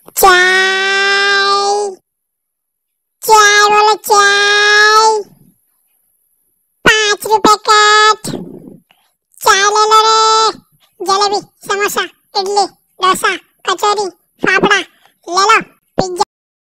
चाय चाय बोलो चाय। 5 रुपए कट। चाय ले लो रे। जलेबी, समोसा, इडली, डोसा, कचौरी, फाफड़ा ले लो।